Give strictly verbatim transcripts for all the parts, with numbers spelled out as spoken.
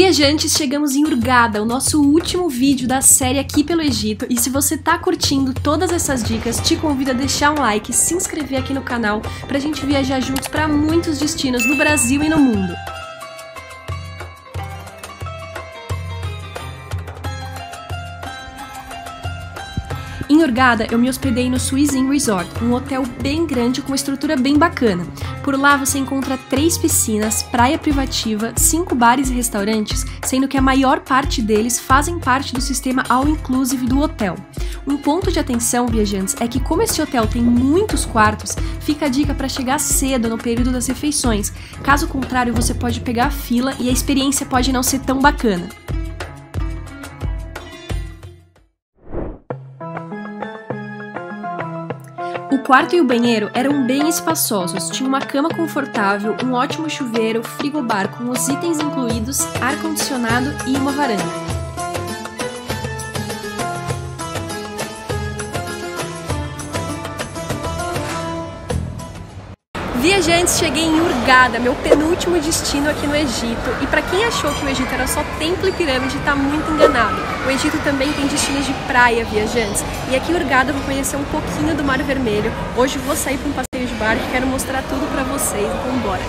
Viajantes, chegamos em Hurghada, o nosso último vídeo da série aqui pelo Egito, e se você tá curtindo todas essas dicas, te convido a deixar um like, se inscrever aqui no canal, pra gente viajar juntos para muitos destinos no Brasil e no mundo. Em Hurghada, eu me hospedei no Suizin Resort, um hotel bem grande com uma estrutura bem bacana. Por lá você encontra três piscinas, praia privativa, cinco bares e restaurantes, sendo que a maior parte deles fazem parte do sistema all-inclusive do hotel. Um ponto de atenção, viajantes, é que como esse hotel tem muitos quartos, fica a dica para chegar cedo no período das refeições. Caso contrário, você pode pegar a fila e a experiência pode não ser tão bacana. O quarto e o banheiro eram bem espaçosos, tinha uma cama confortável, um ótimo chuveiro, frigobar com os itens incluídos, ar-condicionado e uma varanda. Viajantes, cheguei em Hurghada, meu penúltimo destino aqui no Egito, e para quem achou que o Egito era só templo e pirâmide, tá muito enganado. O Egito também tem destinos de praia, viajantes, e aqui em Hurghada eu vou conhecer um pouquinho do Mar Vermelho. Hoje vou sair para um passeio de barco e quero mostrar tudo para vocês, então bora!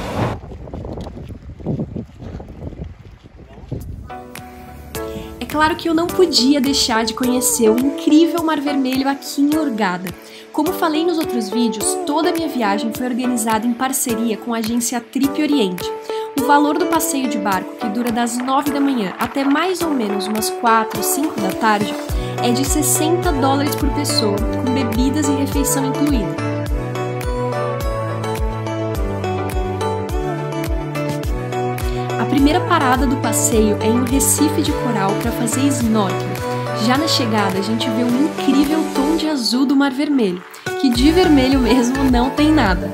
É claro que eu não podia deixar de conhecer o incrível Mar Vermelho aqui em Hurghada. Como falei nos outros vídeos, toda a minha viagem foi organizada em parceria com a agência Trip Oriente. O valor do passeio de barco, que dura das nove da manhã até mais ou menos umas quatro, cinco da tarde, é de sessenta dólares por pessoa, com bebidas e refeição incluída. A primeira parada do passeio é em um recife de coral para fazer snorkeling. Já na chegada, a gente vê um incrível tom de azul do Mar Vermelho, que de vermelho mesmo não tem nada.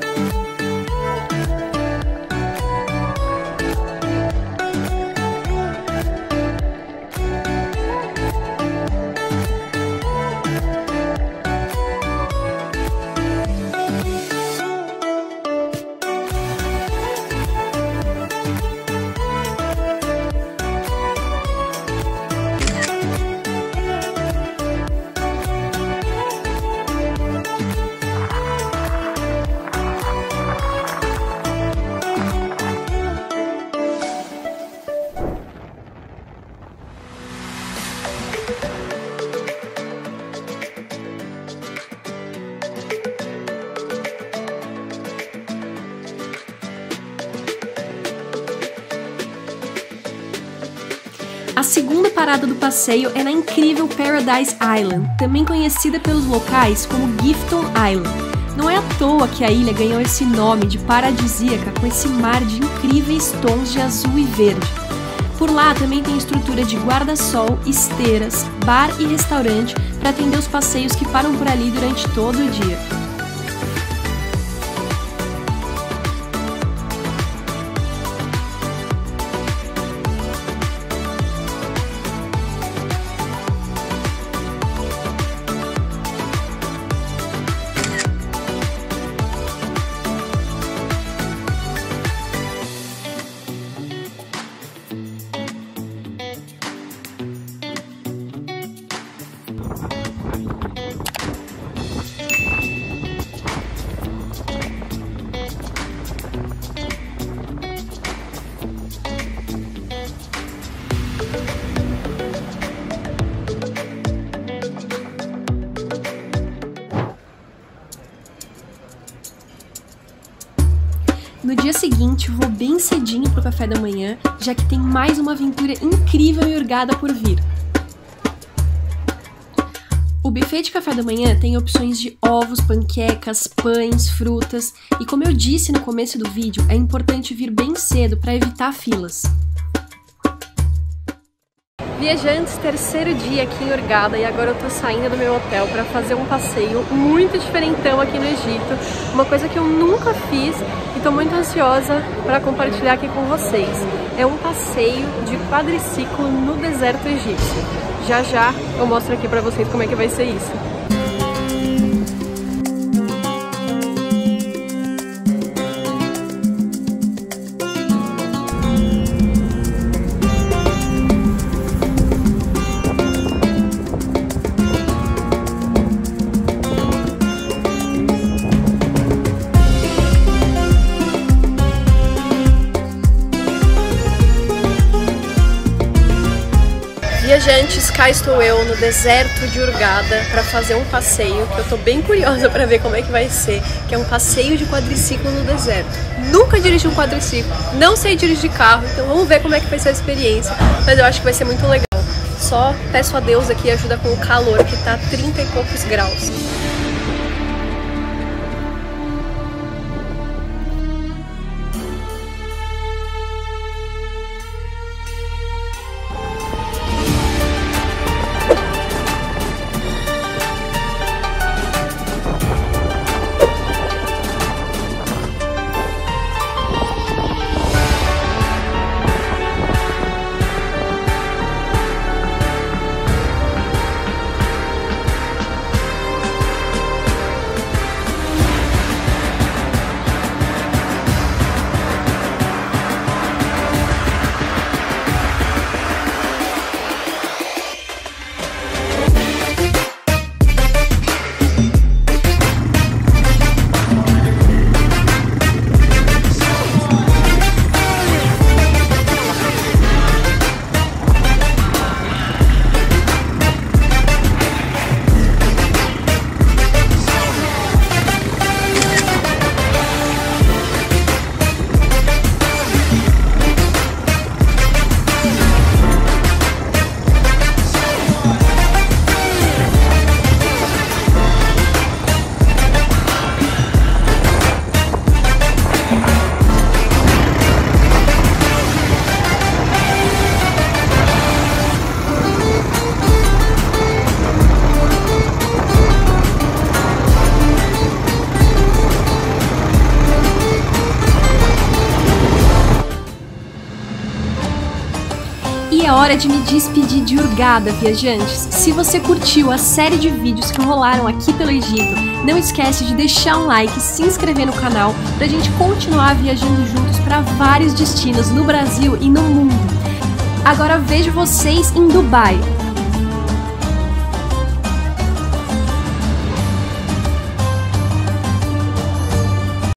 A segunda parada do passeio é na incrível Paradise Island, também conhecida pelos locais como Gifton Island. Não é à toa que a ilha ganhou esse nome de paradisíaca com esse mar de incríveis tons de azul e verde. Por lá também tem estrutura de guarda-sol, esteiras, bar e restaurante para atender os passeios que param por ali durante todo o dia. No dia seguinte, vou bem cedinho pro café da manhã, já que tem mais uma aventura incrível em Hurghada por vir. O buffet de café da manhã tem opções de ovos, panquecas, pães, frutas, e como eu disse no começo do vídeo, é importante vir bem cedo para evitar filas. Viajantes, terceiro dia aqui em Hurghada e agora eu tô saindo do meu hotel para fazer um passeio muito diferentão aqui no Egito, uma coisa que eu nunca fiz e tô muito ansiosa para compartilhar aqui com vocês. É um passeio de quadriciclo no deserto egípcio. Já já eu mostro aqui para vocês como é que vai ser isso. Viajantes, cá estou eu no deserto de Hurghada para fazer um passeio que eu tô bem curiosa para ver como é que vai ser, que é um passeio de quadriciclo no deserto. Nunca dirigi um quadriciclo, não sei dirigir carro, então vamos ver como é que vai ser a experiência, mas eu acho que vai ser muito legal. Só peço a Deus aqui ajuda com o calor, que tá trinta e poucos graus. E é hora de me despedir de Hurghada, viajantes! Se você curtiu a série de vídeos que rolaram aqui pelo Egito, não esquece de deixar um like e se inscrever no canal pra gente continuar viajando juntos para vários destinos no Brasil e no mundo. Agora vejo vocês em Dubai!